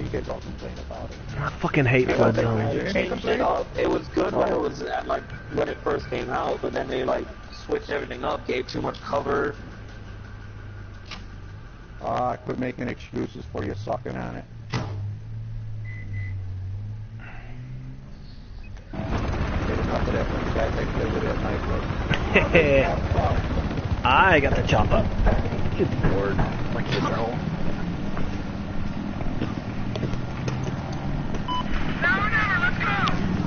you guys all complain about it. I fucking hate flood zones. It was good when it was at, like when it first came out, but then they like switched everything up, gave too much cover. I quit making excuses for you sucking on it. Get enough of that when you guys make play with it at night. I got the chop up. Good lord, my kids are home. Now or never, let's go!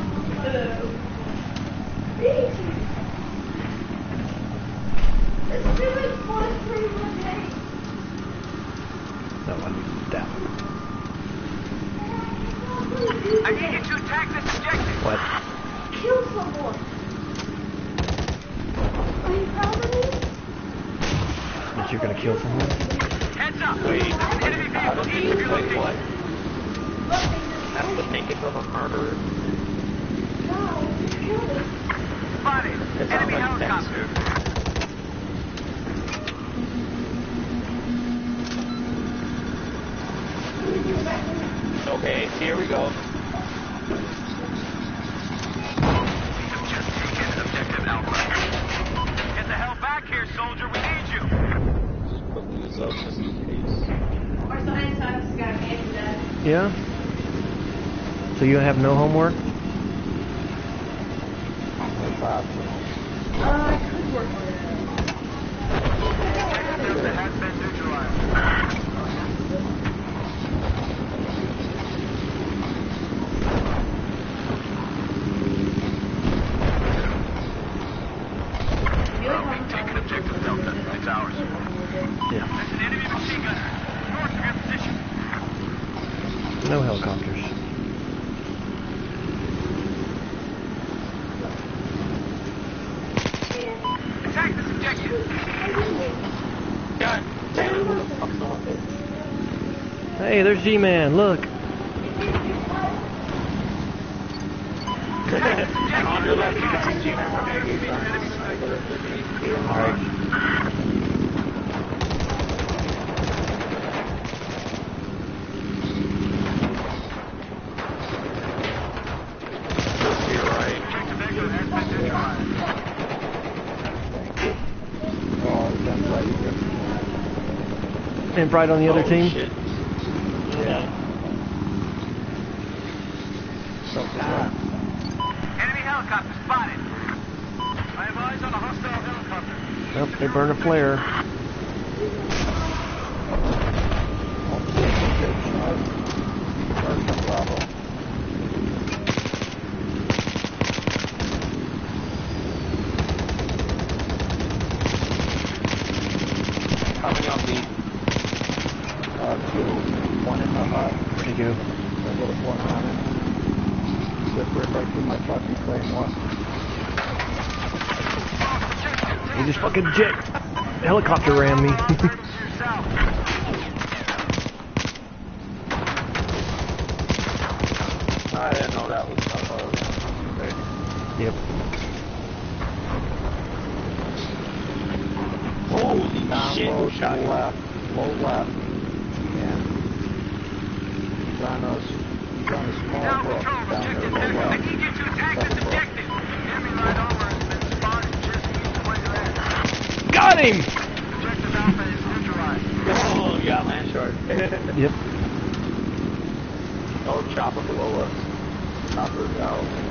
No, I need that. I need you to attack this objective. What? Kill someone. Are you proud of me? That you're gonna kill someone? Heads up! Wait, Enemy vehicle needs to be wait, what? located. That's the thinking of a murderer. No, kill me. Spotted. It sounds Enemy like helicopter. Okay, here we go. Just taken objective Alpha. Get the hell back here, soldier. We need you. Just put these up just in case. Yeah? So you have no homework? I could work on it. Delta has been neutralized. Taking objective Delta. It's ours. Yeah. There's an enemy machine gunner. North of your position. No helicopters. Attack this objective. God damn it, what the fuck's on it? Hey, there's G-Man, look. And on your left, you can see G-Man. Alright. Just to your right. Objective Echo has been neutralized. Oh, that's right. And right on the other Oh, team? shit. Yeah. So, Enemy helicopter spotted. I have eyes on a hostile helicopter. Nope, they burned a flare. Coming on me. Two, one in the hut. Where'd he go? A little one on it. Zip right through my fucking claymore. He just fucking jet helicopter rammed me. I didn't know that was okay. Yep. Holy shit, Low, shot you. left. Low left. Yeah. He's on a small Now brook control down there objective low Echo. I left. need you to attack this objective. Enemy light armor has been spotted just east of where you're at. Got him! Objective Alpha is neutralized. Oh, yeah, man, short. Yep. Oh, chopper below us. Chopper's out.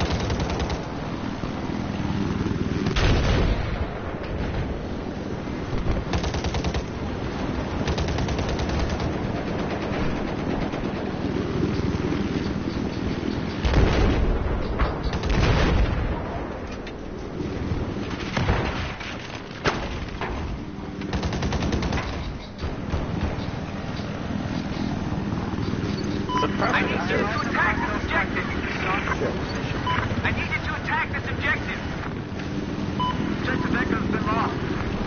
I need you to attack this objective. I need you to attack this objective. Objective Echo's been lost.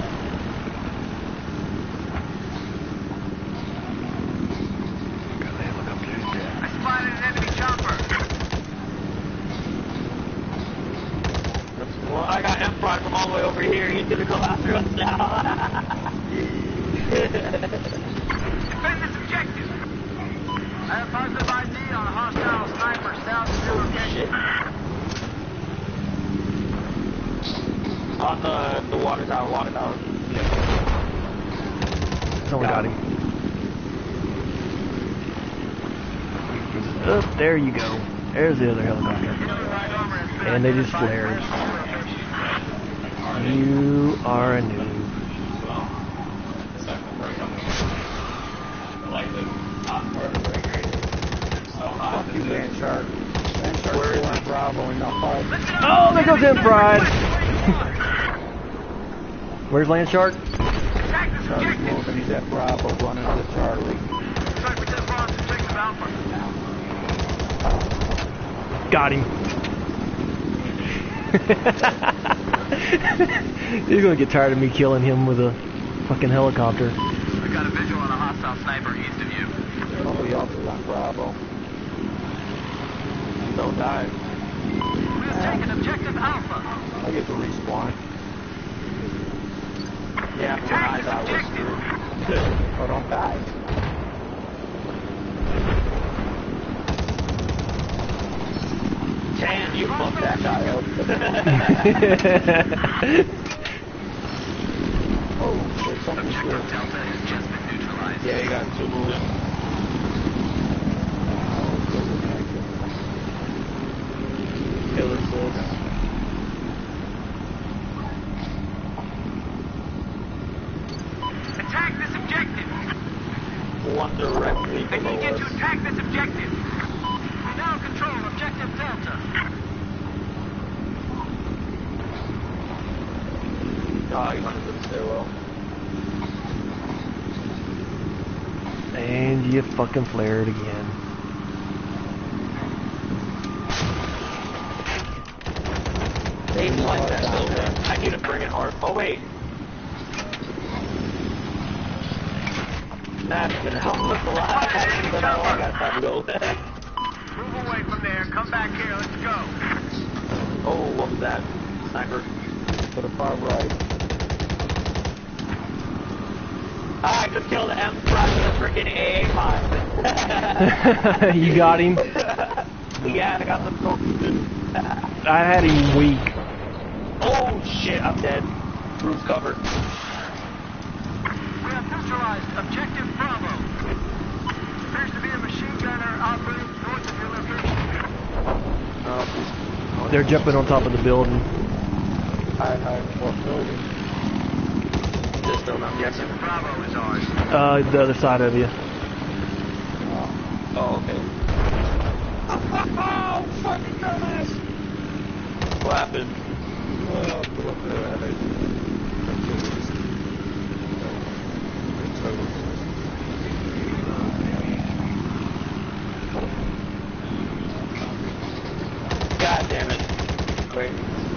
I spotted an enemy chopper. Well, I got M-Prime from all the way over here. He's gonna go after us now. Defend this objective. have positive ID on a hostile sniper south of your location. On the water tower. Someone got him. Oh, there you go. There's the other helicopter. And they just flared. You are a noob. Fuck you, Land Shark. Land Shark's going Bravo and not five. Oh, there goes M Pride. Where's Land Shark? Shark's moving. He's at Bravo, running to Charlie. Sniper 10 bombs, objective Alpha. Got him. He's gonna get tired of me killing him with a fucking helicopter. We got a visual on a hostile sniper east of you. Nobody else is on Bravo. Don't die. We have taken objective Alpha. I get to respawn. Yeah, my Attack eyes this out was objective. Oh, don't die. Damn, you fucked that guy up. Oh, shit, something's Objective good. Delta has just been neutralized. Yeah, you got 2 moving. Kill assist. Attack this objective. One directly I below need you to us. attack this objective. We now control objective Delta. Oh, he's under the stairwell. And you fucking flared again. They like that building. I need to bring it hard. Oh, wait. That's gonna help us a lot. Actually, but I got time to go. Move away from there. Come back here. Let's go. Oh, what was that? Sniper. To the far right. I just killed M Prime with a freaking AA-5. You got him? Yeah, I got the trophy. I had him weak. Oh shit, I'm dead. Roof's covered. We have neutralized objective Bravo. Appears to be a machine gunner operating north of your location. They're jumping on top of the building. High, what building? Just don't know. Yes, Objective Bravo is ours. The other side of you. Oh, okay. Oh, fucking dumbass! What happened? God damn it. Wait.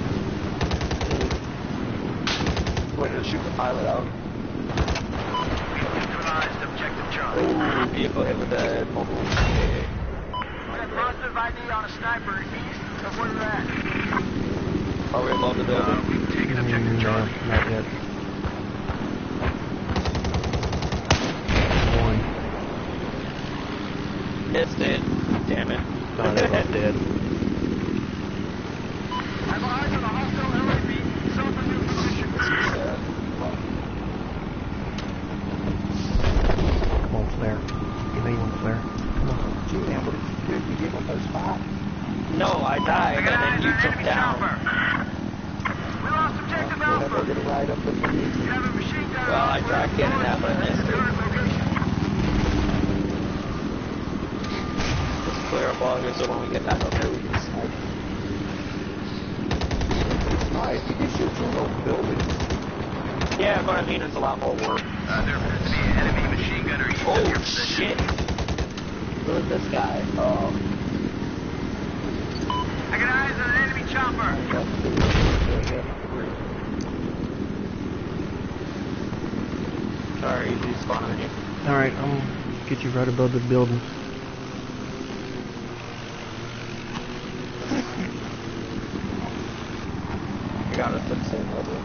Wait to shoot the pilot out. Neutralized objective Charlie. Oh, vehicle hit with the mobile. We have positive ID on a sniper east of where you're at. Are we above the building? We've taken objective No, Charlie. not yet. One. It's dead. Damn it. Oh, they're both dead. I have eyes on a hostile LAV south of your position. Won't flare. You know you won't flare. Come on. Gee, man, what did you do? You gave up that spot? No, I died, I got and then eyes you on an took enemy down. chopper. We lost objective Whatever, Alpha. get a ride up with me. You have a machine gunner Well, I tried getting that, but I missed it. current location. Let's clear up all here so when we get back up there, we can snipe. It's nice. You can shoot through those buildings. Yeah, but I mean, it's a lot more work. There appears to be an enemy machine gunner east of Oh, your position. shit. Look at this guy. I got eyes on an enemy chopper. Sorry, he's spawning you. Alright, I'm gonna get you right above the building. I got us to the same level.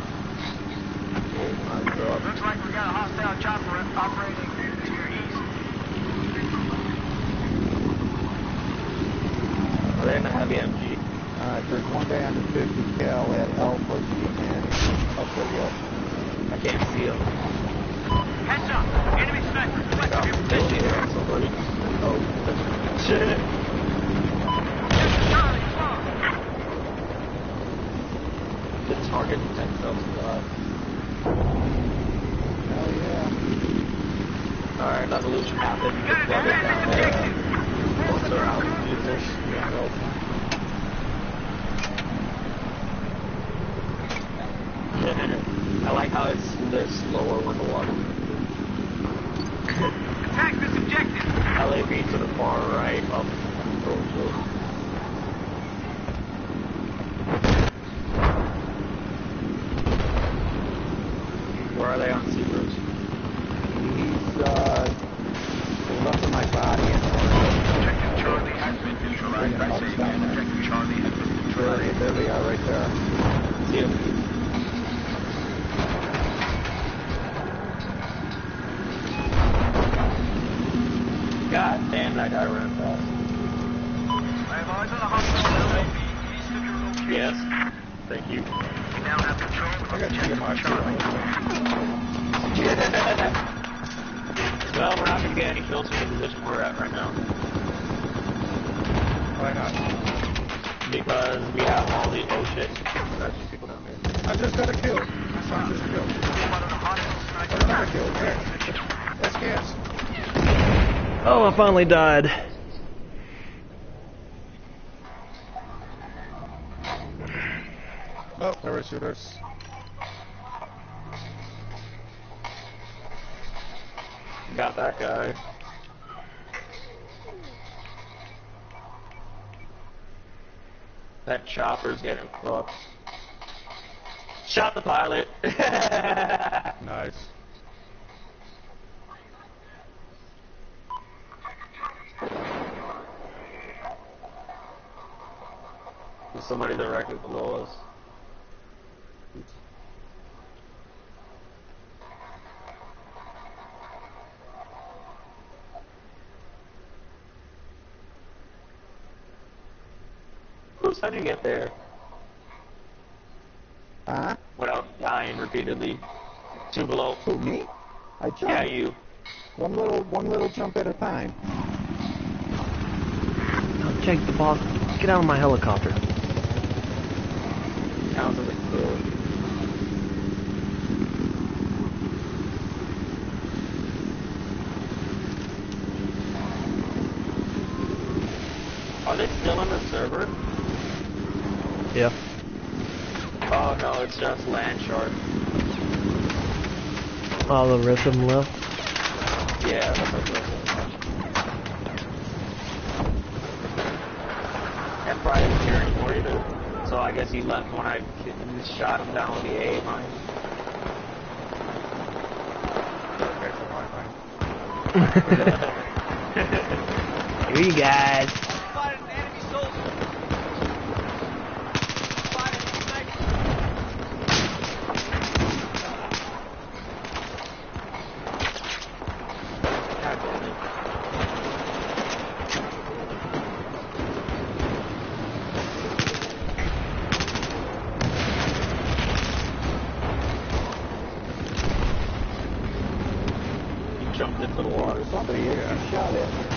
Oh my god. Looks like we got a hostile chopper operating to your east. and a heavy MG. Alright, there's one guy on the 50 cal at Alpha G10. Up there, yep. I can't see him. Heads up. Enemy sniper. West of your They position. should hit somebody. Oh, shit. Charlie, close. The target detects God. Hell yeah. Alright, evolution happened. Got an Plug it down advanced there. objective. Bolts are out. Users. Yeah, well, I like how they're slower with the water. Attack this objective. LAV to the far right up Rosewood. Where are they on Seabreeze? he's left of my body and Objective Charlie has been neutralized. I say again, Objective Charlie has been neutralized. there they are right there. See him? God damn, that guy ran fast. I have eyes on the hostile LAV east of your location. Yes. Thank you. You now have control of I got Objective TMI Charlie. Well, we're not going to get any kills in the position we're at right now. Why not? Because we have all the... Oh shit. There's actually people down there. I just got a kill. My son just killed. One of the hostile I sniper got a kill. Okay. That's gas. Oh, I finally died. Oh, parachuters. Got that guy. That chopper's getting fucked. Shot the pilot. Nice. There's somebody directly below us. Bruce, how do you get there Huh? without dying repeatedly? Two below. Who, me? I jumped. Yeah, you. One little jump at a time. Oh, Jake, the boss, get out of my helicopter. Counts as a kill. Are they still on the server? Yeah. Oh no, it's just land shark. Oh, the rest of them left. Yeah, that's what it was. And Brian was here anymore either. So I guess he left when I shot him down with the A mine. Here you guys. Spotted an enemy soldier. Spotted a sniper. God damn it. He jumped into the water. Somebody here shot at me.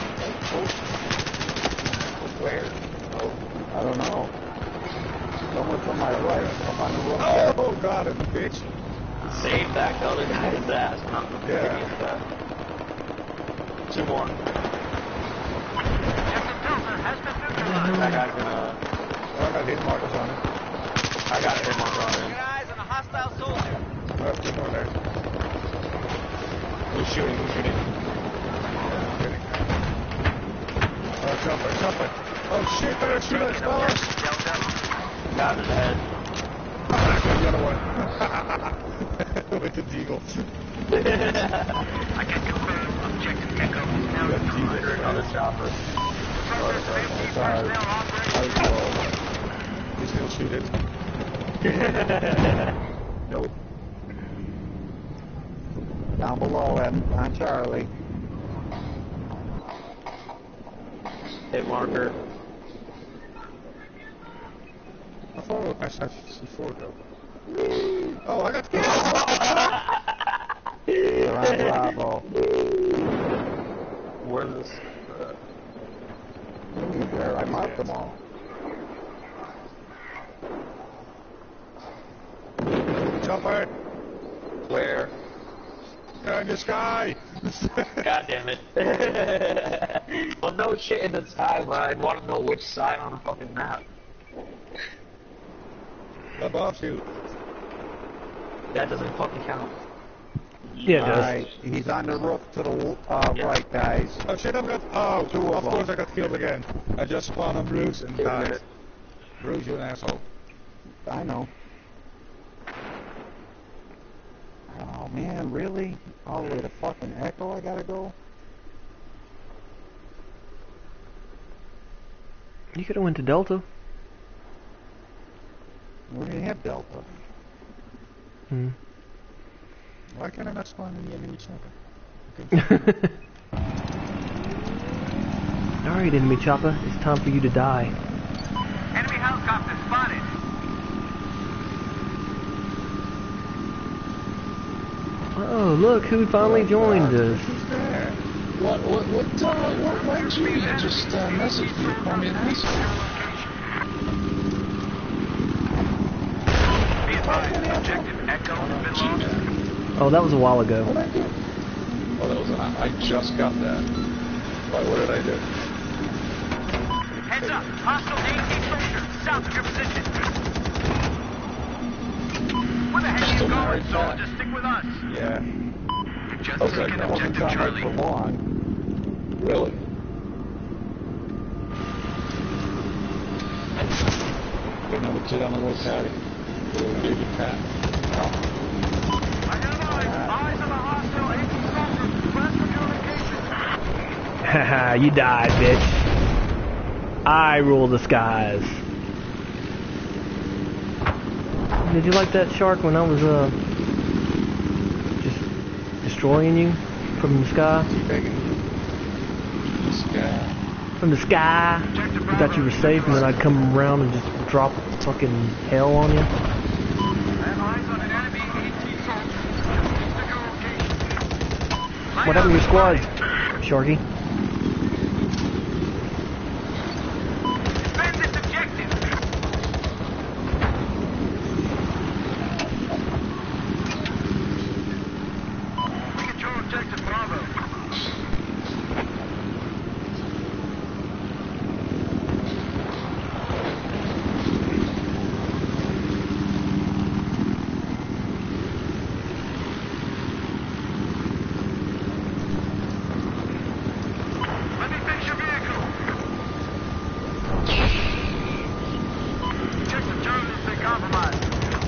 Where? Oh. I don't know. Someone from my right. I'm on the wrong. Oh, God, it's a bitch. Save that other guy's ass, not the Yeah. previous guy. Two more. Objective Delta has been neutralized. That guy's gonna... Oh, I got hit markers on it. I got a hit marker on him. Get eyes on a hostile soldier. Oh, two more there. Who's shooting? Who's shooting? Oh, jumper. Oh, shit, better shoot us, fellas. Delta. Got him in the head. Oh, the other one. With the deagle. I can confirm Objective Echo is now Yeah, neutralized. Jesus. Another chopper. Progress 50 sorry. personnel I operating. was You still shoot it? Nope. Down below him, on Charlie. Hit marker. C4. I saw C4 go. Oh, I got killed. You're on Bravo. Where's this? There, I marked them all. Chopper! Where? In the sky! God damn it. Well, no shit in the sky, but I'd want to know which side on the fucking map. Above you. That doesn't fucking count. Yeah, it does. Alright, he's on the roof to the right, guys. Oh shit, I've got... Oh, two of course I got killed again. I just spawned on Bruce and died. Bruce, you an asshole. I know. Oh man, really? All the way to fucking Echo I gotta go? You could have went to Delta. We didn't have Delta. Hmm. Why can't I not spawn in the enemy chopper? Alright, enemy chopper. It's time for you to die. Enemy helicopter spotted. Oh, look who finally joined us. Why don't you just message me? Call me an asshole. Be advised, the objective Echo has been lost. Oh, that was a while ago. Oh, that was I just got that. What did I do? Heads up, hostile AT soldier, south of your position. Where the heck are you going, soldier? Stick with us. Yeah. You've just I was like, taken I wasn't objective trying Charlie. for long. Really? Got another kid on the road caddy. Little baby cat. Eyes on the hostile AT soldier. Press for your location. Haha, you died, bitch. I rule the skies. Did you like that shark when I was just destroying you from the sky? From the sky. You thought you were safe, and then I'd come around and just drop fucking hell on you. I have eyes on an enemy AT soldier. Stick to your location. What happened to your squad, Sharky? Defend this objective. We control objective Bravo. Let me fix your vehicle. Objective Charlie has been compromised.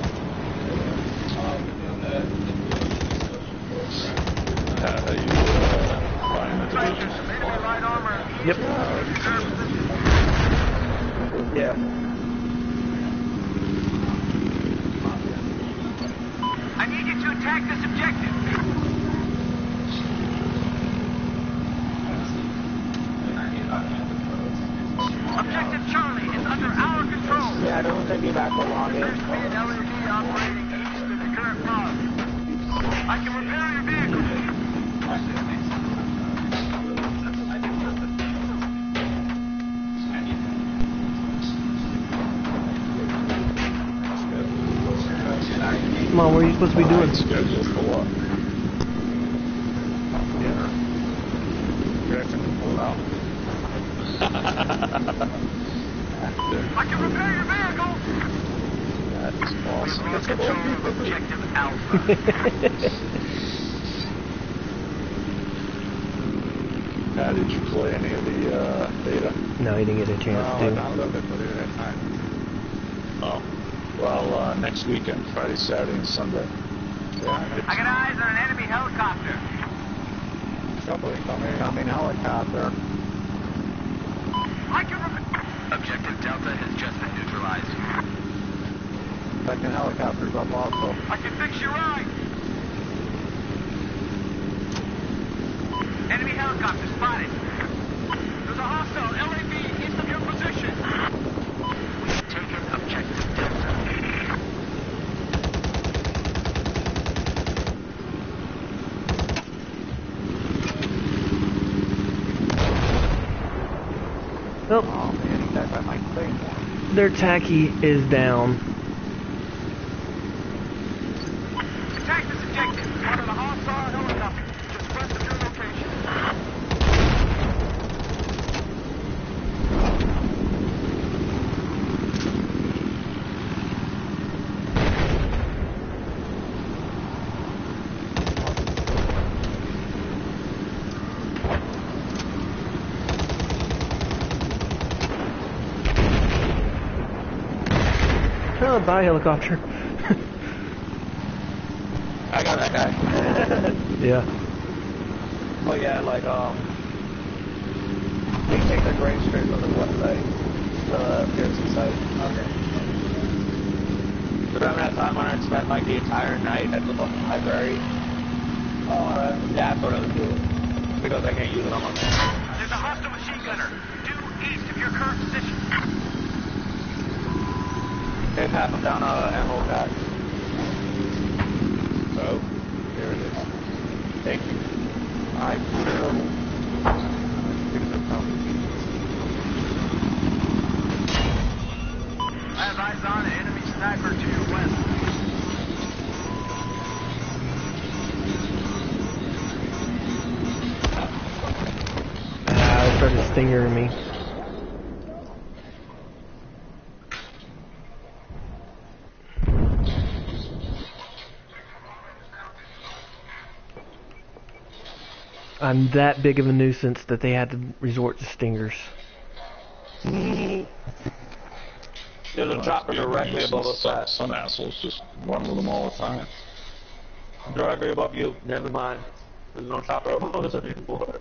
Enemy light armor. Yep. Yeah. I need you to attack this objective. Objective Charlie is under our control. Yeah, don't take me back for long. There's me and LED operating east of the current fog. I can repair your vehicle. Come on, what are you supposed to be doing? Schedule for what? Dinner. Get to pull out. I can repair your vehicle. That is awesome. Lost control of objective Alpha. Did you play any of the beta? No, he didn't get a No, chance I to. downloaded it, but it had time. Oh. Well, next weekend, Friday, Saturday, and Sunday. Yeah, I got eyes on an enemy helicopter. somebody coming helicopter. I can repair. Objective Delta has just been neutralized. Second helicopter's up also. I can fix your ride. Enemy helicopter spotted. There's a hostile LAV east of your position. We've taken objective Delta. Nope. Oh man, he died by my claymore. Their tacky is down. Attack this objective. One of the hostile helicopters just west of your location. Oh, bye, helicopter. I got that guy. Yeah. Oh yeah, like they take their grain straight from the website, the Pearson site. Okay. Around that time when I spent like the entire night at the fucking library, that's what I was doing because I can't use it on my phone. There's a hostile machine gunner due east of your current position. They pat them down ammo pack. Oh, here it is. Thank you. I have eyes on an enemy sniper to your west. It started stinging me. I'm that big of a nuisance that they had to resort to stingers. There's a chopper directly above us. Some assholes just run with them all the time. Directly above you. Never mind. There's no chopper above us anymore.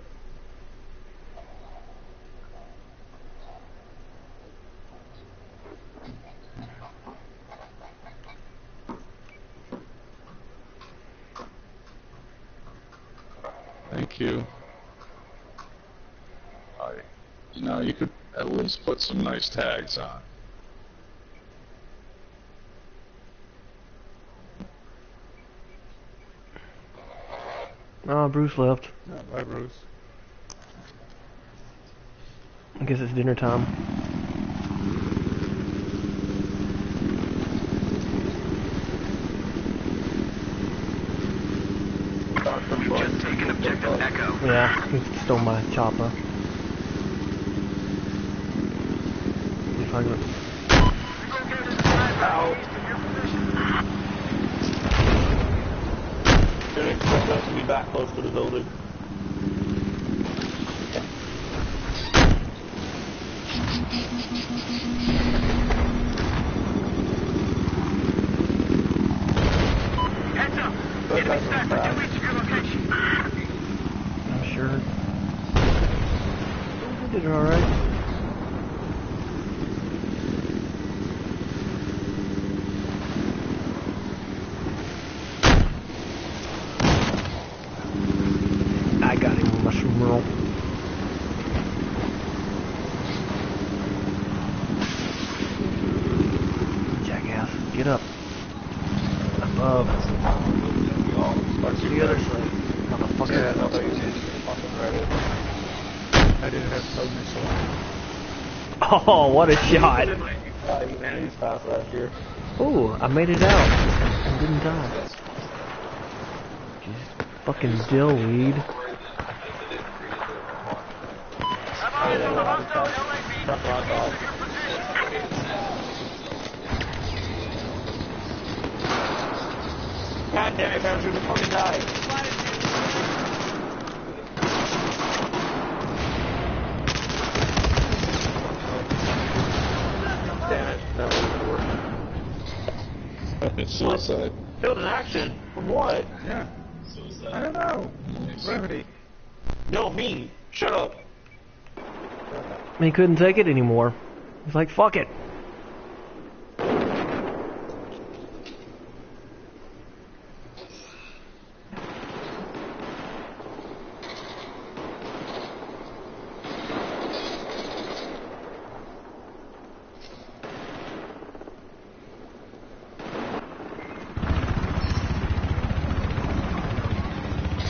Thank you. You know, you could at least put some nice tags on. Oh, Bruce left. Bye, Bruce. I guess it's dinner time. You've just taken objective Echo. Yeah, he stole my chopper. If I go... Didn't expect us to be back close to the building. Heads up! Enemy sniper due east of your location. I'm sure. We did alright. I got him with mushroom roll. Jackass, get up. Above. What's the other side? Motherfucker. Yeah, no, but you didn't fucking read it. I didn't have so many. Oh, what a shot. Humanity's Pass last year. Ooh, I made it out. I didn't die. Just fucking dillweed. Have eyes on the hostile LAV due east of your position. God damn it, Patrick, before you die. Damn it, that wasn't working. It's suicide. Killed in action? From what? Yeah. I don't know. Brevity. No, me. Shut up. He couldn't take it anymore. He's like, fuck it.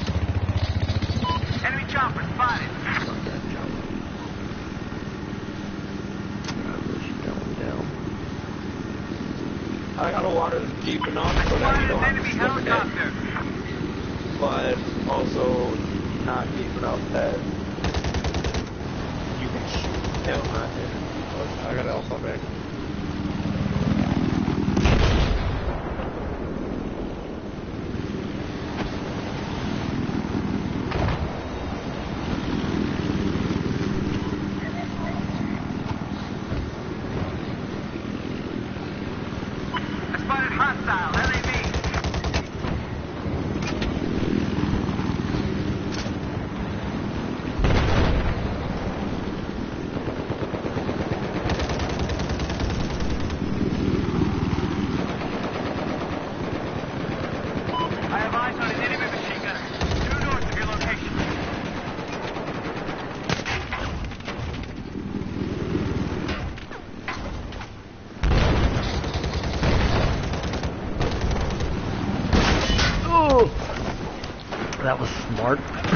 Enemy chopper spotted. water's deep enough so that you don't have to swim in it, but also not deep enough that you can shoot him on it. I got Alpha back. I spotted hostile, LAV. I have eyes on an enemy machine gunner, due north of your location. Oh! That was smart.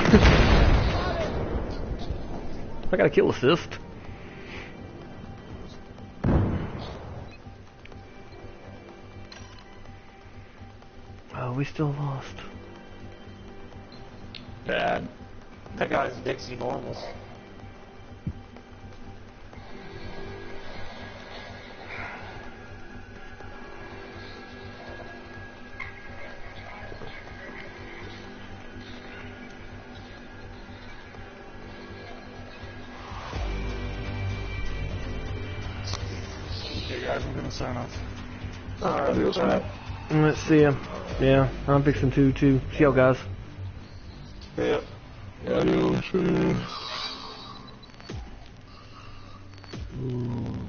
I got a kill assist. Oh, we still lost. Bad. That guy's Dixie Normals. Okay, guys, I'm gonna sign off. Alright, we'll try. Let's see ya. Yeah, I'm fixing to too. See y'all guys. Yep. Adios. Ooh.